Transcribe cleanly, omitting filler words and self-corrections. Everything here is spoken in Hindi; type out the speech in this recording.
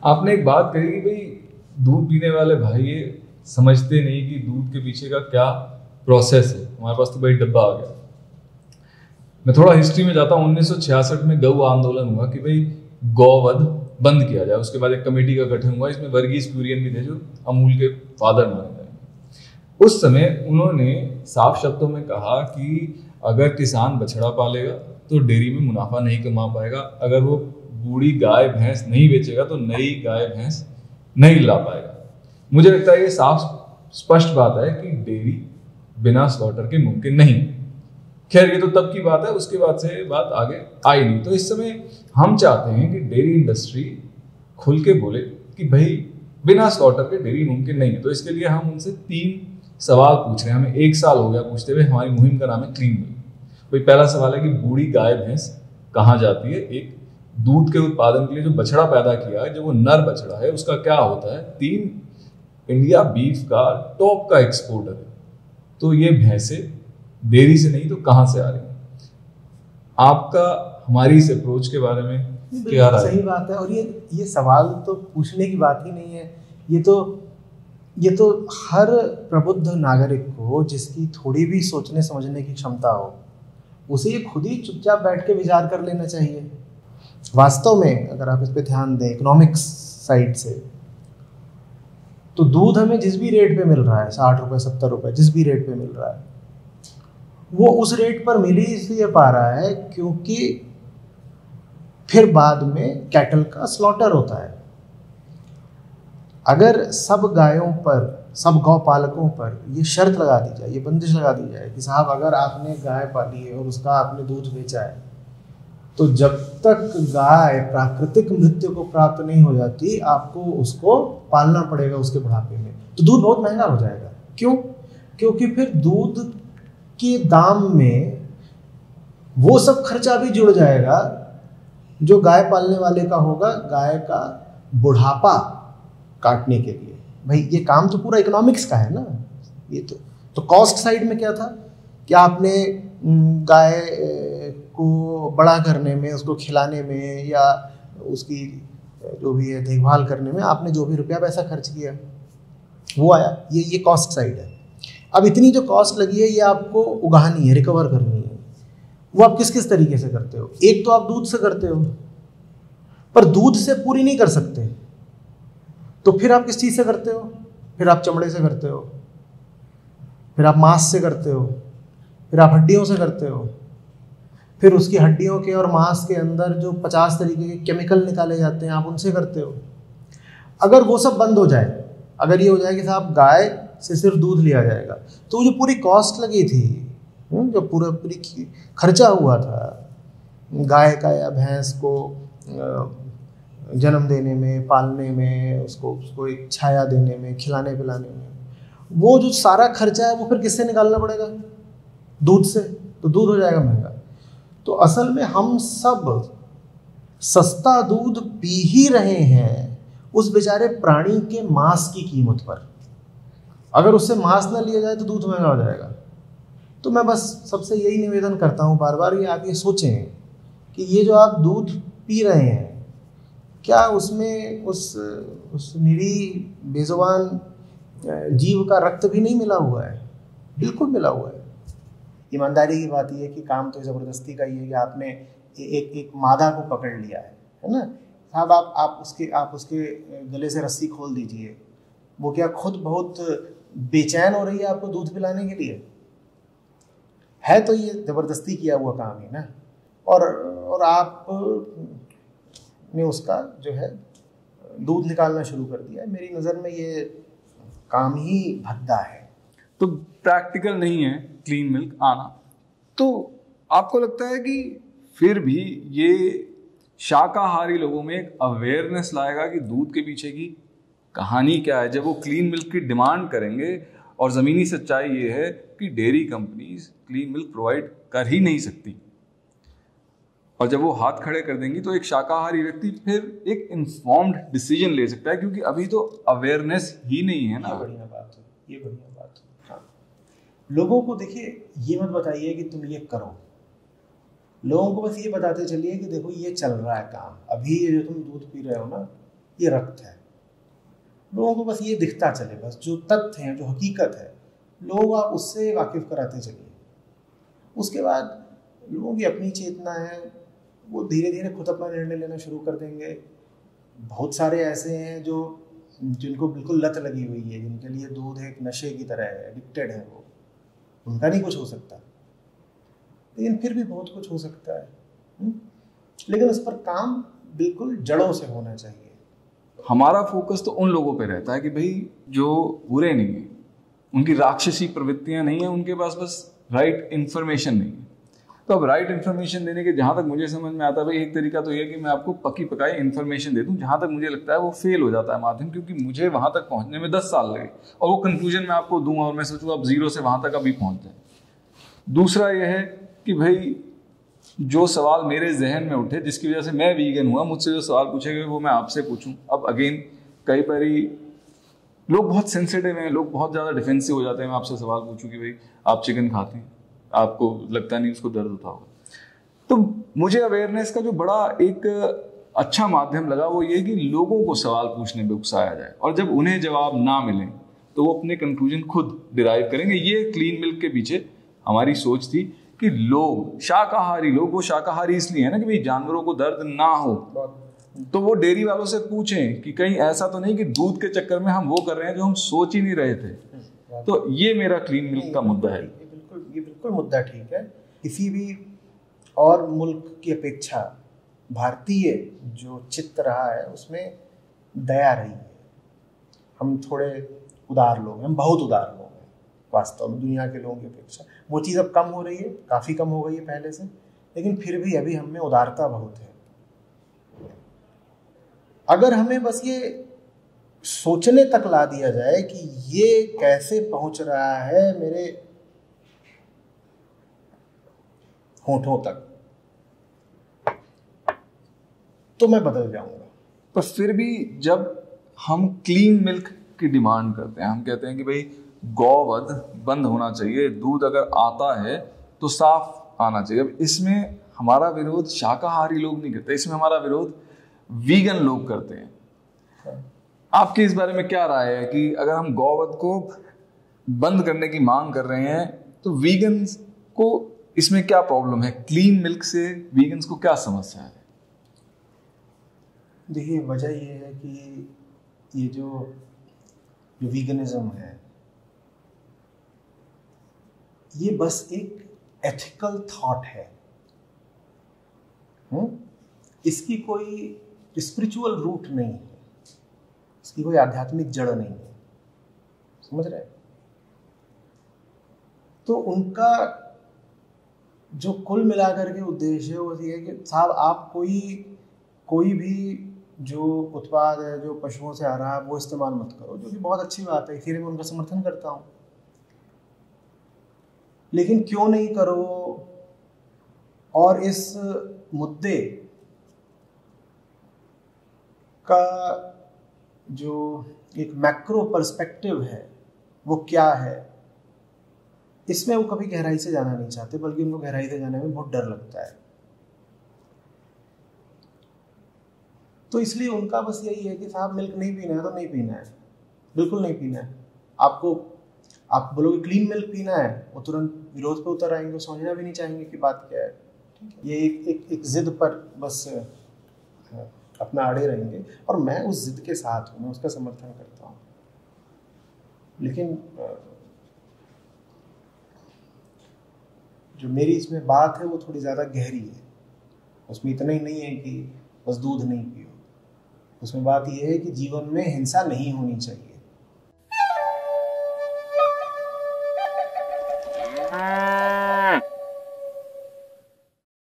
आपने एक बात कही कि भाई दूध पीने वाले भाई ये समझते नहीं कि दूध के पीछे का क्या प्रोसेस है। हमारे पास तो भाई डब्बा आ गया। मैं थोड़ा हिस्ट्री में जाता हूँ। 1966 में गौ आंदोलन हुआ कि भाई गौवध बंद किया जाए। उसके बाद एक कमेटी का गठन हुआ। इसमें वर्गीज कुरियन भी थे जो अमूल के फादर माने जाएंगे। उस समय उन्होंने साफ शब्दों में कहा कि अगर किसान बछड़ा पालेगा तो डेयरी में मुनाफा नहीं कमा पाएगा, अगर वो बूढ़ी गाय भैंस नहीं बेचेगा तो नई गाय भैंस नहीं ला पाएगा। मुझे लगता है ये साफ स्पष्ट बात है कि डेयरी बिना स्लॉटर के मुमकिन नहीं। खैर ये तो तब की बात है, उसके बाद से बात आगे आई नहीं। तो इस समय हम चाहते हैं कि डेयरी इंडस्ट्री खुल के बोले कि भाई बिना स्लॉटर के डेयरी मुमकिन नहीं है। तो इसके लिए हम उनसे 3 सवाल पूछ रहे हैं। हमें 1 साल हो गया पूछते हुए। हमारी मुहिम का नाम है क्लीन मिल्क। भाई पहला सवाल है कि बूढ़ी गाय भैंस कहाँ जाती है। एक, दूध के उत्पादन के लिए जो बछड़ा पैदा किया है, जो वो नर बछड़ा है, उसका क्या होता है। 3, इंडिया बीफ का टॉप का एक्सपोर्टर है, तो ये भैंसे डेयरी से नहीं तो कहाँ से आ रही है। आपका हमारी इस अप्रोच के बारे में क्या राय है? सही बात है। और ये सवाल तो पूछने की बात ही नहीं है। ये तो हर प्रबुद्ध नागरिक को, जिसकी थोड़ी भी सोचने समझने की क्षमता हो, उसे ये खुद ही चुपचाप बैठ के विचार कर लेना चाहिए। वास्तव में अगर आप इस पे ध्यान दें इकोनॉमिक्स साइड से, तो दूध हमें जिस भी रेट पे मिल रहा है, 60 रुपए 70 रुपए जिस भी रेट पे मिल रहा है, वो उस रेट पर मिल ही इसलिए पा रहा है क्योंकि फिर बाद में कैटल का स्लॉटर होता है। अगर सब गायों पर, सब गौ पालकों पर ये शर्त लगा दी जाए, ये बंदिश लगा दी जाए कि साहब अगर आपने गाय पाली है और उसका आपने दूध बेचा है, तो जब तक गाय प्राकृतिक मृत्यु को प्राप्त नहीं हो जाती, आपको उसको पालना पड़ेगा उसके बुढ़ापे में। तो दूध बहुत महंगा हो जाएगा। क्यों? क्योंकि फिर दूध के दाम में वो सब खर्चा भी जुड़ जाएगा जो गाय पालने वाले का होगा, गाय का बुढ़ापा काटने के लिए। भाई ये काम तो पूरा इकोनॉमिक्स का है ना। ये तो कॉस्ट साइड में क्या था कि आपने गाय को बड़ा करने में, उसको खिलाने में या उसकी जो भी है देखभाल करने में आपने जो भी रुपया पैसा खर्च किया वो आया। ये कॉस्ट साइड है। अब इतनी जो कॉस्ट लगी है ये आपको उगानी है, रिकवर करनी है। वो आप किस किस तरीके से करते हो? एक तो आप दूध से करते हो, पर दूध से पूरी नहीं कर सकते, तो फिर आप किस चीज़ से करते हो? फिर आप चमड़े से करते हो, फिर आप मांस से करते हो, फिर आप हड्डियों से करते हो, फिर उसकी हड्डियों के और मांस के अंदर जो 50 तरीके के केमिकल निकाले जाते हैं आप उनसे करते हो। अगर वो सब बंद हो जाए, अगर ये हो जाए कि साहब गाय से सिर्फ दूध लिया जाएगा, तो जो पूरी कॉस्ट लगी थी, जो पूरी खर्चा हुआ था गाय का या भैंस को जन्म देने में, पालने में, उसको एक छाया देने में, खिलाने पिलाने में, वो जो सारा खर्चा है वो फिर किससे निकालना पड़ेगा? दूध से। तो दूध हो जाएगा महंगा। तो असल में हम सब सस्ता दूध पी ही रहे हैं उस बेचारे प्राणी के मांस की कीमत पर। अगर उससे मांस ना लिया जाए तो दूध महंगा हो जाएगा। तो मैं बस सबसे यही निवेदन करता हूँ बार बार, ये आप ये सोचें कि ये जो आप दूध पी रहे हैं, क्या उसमें उस निरीह बेजुबान जीव का रक्त भी नहीं मिला हुआ है? बिल्कुल मिला हुआ है। ईमानदारी की बात यह है कि काम तो ज़बरदस्ती का ही है कि आपने एक मादा को पकड़ लिया है ना साहब, आप उसके गले से रस्सी खोल दीजिए, वो क्या खुद बहुत बेचैन हो रही है आपको दूध पिलाने के लिए? है तो ये ज़बरदस्ती किया हुआ काम ही ना। और आप ने उसका जो है दूध निकालना शुरू कर दिया है। मेरी नज़र में ये काम ही भद्दा है। तो प्रैक्टिकल नहीं है क्लीन मिल्क आना। तो आपको लगता है कि फिर भी ये शाकाहारी लोगों में एक अवेयरनेस लाएगा कि दूध के पीछे की कहानी क्या है, जब वो क्लीन मिल्क की डिमांड करेंगे? और ज़मीनी सच्चाई ये है कि dairy companies clean milk provide कर ही नहीं सकती, और जब वो हाथ खड़े कर देंगी तो एक शाकाहारी व्यक्ति फिर एक इन्फॉर्म्ड डिसीजन ले सकता है, क्योंकि अभी तो अवेयरनेस ही नहीं है ना। ये बढ़िया बात है। हाँ, लोगों को देखिए, ये मत बताइए कि तुम ये करो, लोगों को बस ये बताते चलिए कि देखो ये चल रहा है काम। अभी ये जो तुम दूध पी रहे हो ना, ये रक्त है। लोगों को बस ये दिखता चले, बस जो तथ्य हैं, जो हकीकत है, लोग आप उससे वाकिफ कराते चलिए। उसके बाद लोगों की अपनी चेतना है, वो धीरे धीरे खुद अपना निर्णय लेना शुरू कर देंगे। बहुत सारे ऐसे हैं जो जिनको बिल्कुल लत लगी हुई है, जिनके लिए दूध एक नशे की तरह है, एडिक्टेड है वो, उनका नहीं कुछ हो सकता, लेकिन फिर भी बहुत कुछ हो सकता है। लेकिन उस पर काम बिल्कुल जड़ों से होना चाहिए। हमारा फोकस तो उन लोगों पे रहता है कि भाई जो बुरे नहीं है, उनकी राक्षसी प्रवृत्तियां नहीं है, उनके पास बस राइट इन्फॉर्मेशन नहीं है। तो अब राइट इन्फॉर्मेशन देने के जहां तक मुझे समझ में आता है भाई, एक तरीका तो ये कि मैं आपको पकी पकाई इन्फॉर्मेशन दे दूं। जहां तक मुझे लगता है वो फेल हो जाता है माध्यम, क्योंकि मुझे वहां तक पहुंचने में 10 साल लगे और वो कंक्लूजन मैं आपको दूंगा और मैं सोचूंगा अब 0 से वहां तक अभी पहुंच जाए। दूसरा यह है कि भाई जो सवाल मेरे जहन में उठे, जिसकी वजह से मैं वीगन हुआ, मुझसे जो सवाल पूछे गए वो मैं आपसे पूछूं। अब अगेन कई बारी लोग बहुत सेंसिटिव हैं, लोग बहुत ज़्यादा डिफेंसिव हो जाते हैं। मैं आपसे सवाल पूछूं कि भाई आप चिकन खाते हैं, आपको लगता नहीं उसको दर्द होता होगा। तो मुझे अवेयरनेस का जो बड़ा एक अच्छा माध्यम लगा वो ये कि लोगों को सवाल पूछने पे उकसाया जाए, और जब उन्हें जवाब ना मिले तो वो अपने कंक्लूजन खुद डिराइव करेंगे। ये क्लीन मिल्क के पीछे हमारी सोच थी कि लोग शाकाहारी लोग, वो शाकाहारी इसलिए है ना कि भाई जानवरों को दर्द ना हो, तो वो डेयरी वालों से पूछें कि कहीं ऐसा तो नहीं कि दूध के चक्कर में हम वो कर रहे हैं जो हम सोच ही नहीं रहे थे। तो ये मेरा क्लीन मिल्क का मुद्दा है। ये बिल्कुल मुद्दा ठीक है। किसी भी और मुल्क की अपेक्षा भारतीय जो चित्त रहा है उसमें दया रही है। हम थोड़े उदार लोग हैं, हम बहुत उदार लोग हैं वास्तव में दुनिया के लोगों की अपेक्षा। वो चीज़ अब कम हो रही है, काफ़ी कम हो गई है पहले से, लेकिन फिर भी अभी हम में उदारता बहुत है। अगर हमें बस ये सोचने तक ला दिया जाए कि ये कैसे पहुंच रहा है मेरे होठों तक, तो मैं बदल जाऊंगा। पर फिर भी जब हम क्लीन मिल्क की डिमांड करते हैं, हम कहते हैं कि भाई गौवध बंद होना चाहिए, दूध अगर आता है तो साफ आना चाहिए। अब इसमें हमारा विरोध शाकाहारी लोग नहीं करते, इसमें हमारा विरोध वीगन लोग करते हैं। आपकी इस बारे में क्या राय है कि अगर हम गौवध को बंद करने की मांग कर रहे हैं तो वीगन्स को इसमें क्या प्रॉब्लम है? क्लीन मिल्क से वीगन्स को क्या समस्या है? देखिए, वजह ये है कि ये जो वीगनिज्म है ये बस एक एथिकल थॉट है। इसकी कोई स्पिरिचुअल रूट नहीं है, इसकी कोई आध्यात्मिक जड़ नहीं है, समझ रहे? तो उनका जो कुल मिलाकर के उद्देश्य है वो ये है कि साहब आप कोई भी जो उत्पाद है जो पशुओं से आ रहा है वो इस्तेमाल मत करो, जो कि बहुत अच्छी बात है, फिर मैं उनका समर्थन करता हूँ। लेकिन क्यों नहीं करो, और इस मुद्दे का जो एक मैक्रो पर्सपेक्टिव है वो क्या है, इसमें वो कभी गहराई से जाना नहीं चाहते, बल्कि उनको गहराई से जाने में बहुत डर लगता है। तो इसलिए उनका बस यही है कि साहब मिल्क नहीं पीना है तो नहीं पीना है, बिल्कुल नहीं पीना है। आप बोलोगे क्लीन मिल्क पीना है, वो तुरंत विरोध पे उतर आएंगे, समझना भी नहीं चाहेंगे कि बात क्या है। ये एक जिद पर बस अपना अड़े रहेंगे, और मैं उस जिद के साथ हूँ, मैं उसका समर्थन करता हूँ। लेकिन जो मेरी इसमें बात है वो थोड़ी ज़्यादा गहरी है। उसमें इतना ही नहीं है कि बस दूध नहीं पियो, उसमें बात यह है कि जीवन में हिंसा नहीं होनी चाहिए।